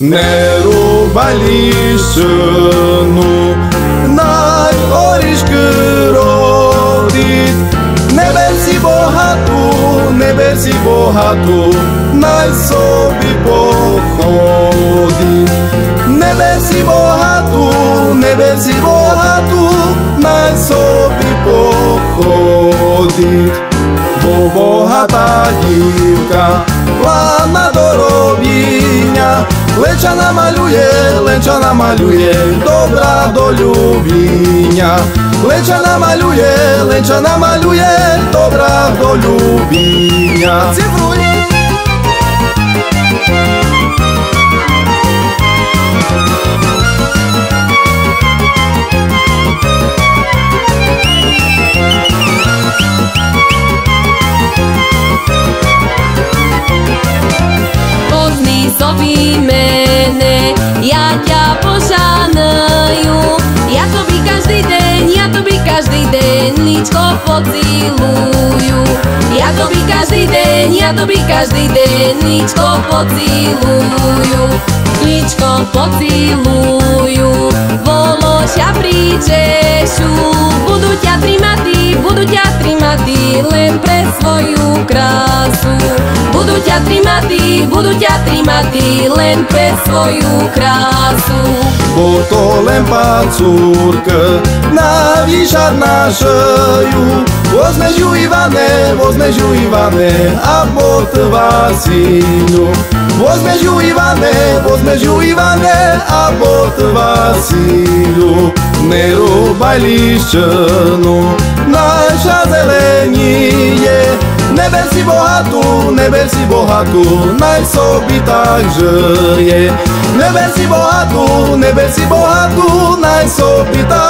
Не рубай ліщину, най горішки родить. Не берсі богату, най собі походить. Не берсі богату, най собі походить. Бо богата дівка ладна до робіння, ленча намалює добра до любіння. Ленча намалює добра до любіння. Цифруй! Zobí mene, ja ťa požánajú. Ja tobі každý deň líčko pocilujú. Ja tobí každý deň líčko pocilujú. Líčko pocilujú, vološa pričešu. Budú ťa trimati len pre svoju krásu. Budú ťa trimati len pre svoju krásu. Bo to len pacúrka navíšať na šeju. Возьмеш ju Ivane a bot Vasíľu. Возьмeš ju Ivane a bot Vasíľu. Nerúbaj líščinu, naša zeleníje. Neber si bohatú, naj sobі tak žije. Neber si bohatú, naj sobі tak